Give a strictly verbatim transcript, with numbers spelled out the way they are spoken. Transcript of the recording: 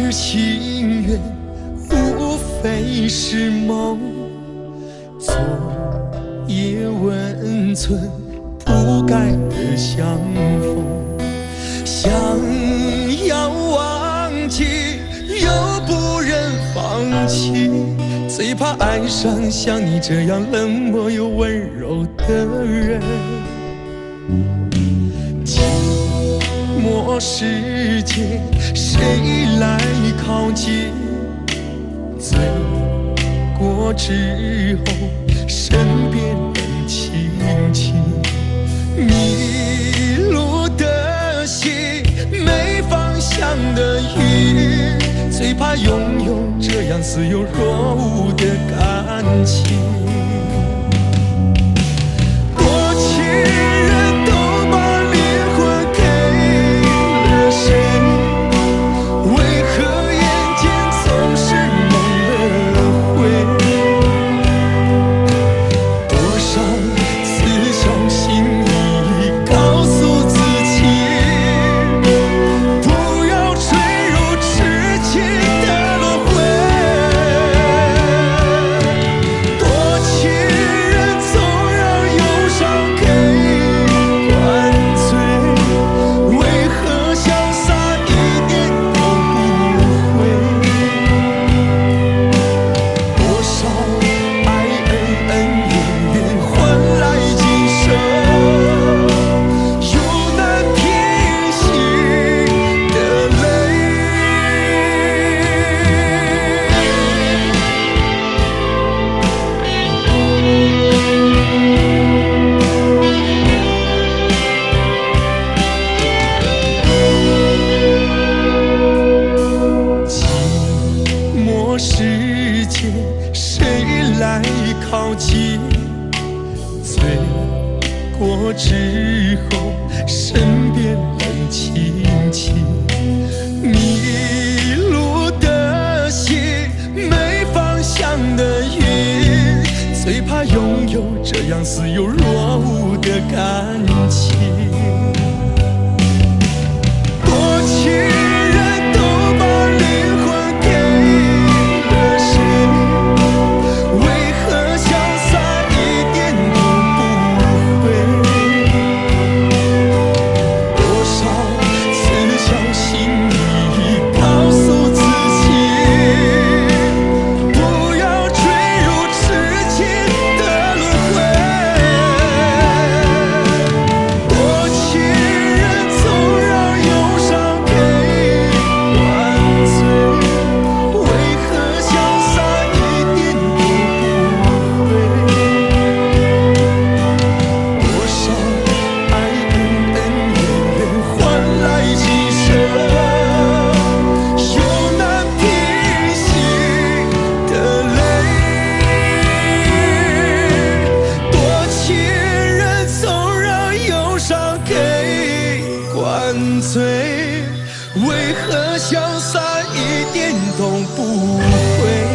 儿情缘无非是梦，昨夜温存不该的相逢，想要忘记又不忍放弃，最怕爱上像你这样冷漠又温柔的人。寂寞世界，谁来靠近？醉过之后，身边人轻轻。迷路的心，没方向的云，最怕拥有这样似有若无的感情。多情人都把灵魂给了谁？为何眼前总是蒙了灰？多少次小心翼翼告诉自己，不要坠入痴情的轮回。多情人总让忧伤给灌醉，为何潇洒一点都不会？多少爱恩恩怨怨换来今生，又难平息的泪。寂寞世界，谁来靠近？醉过之后，身边人轻轻。迷路的心，没方向的云，最怕拥有这样似有若无的感情。多情人都把灵魂给了谁？为何潇洒一点都不会？多少次小心翼翼告诉自己，不要坠入痴情的轮回。多情人总让忧伤给灌醉，为何潇洒一点都不会？多少爱恩恩怨怨换来今生，又难平息的泪。多情人总让忧伤给灌醉，为何潇洒一点都不会？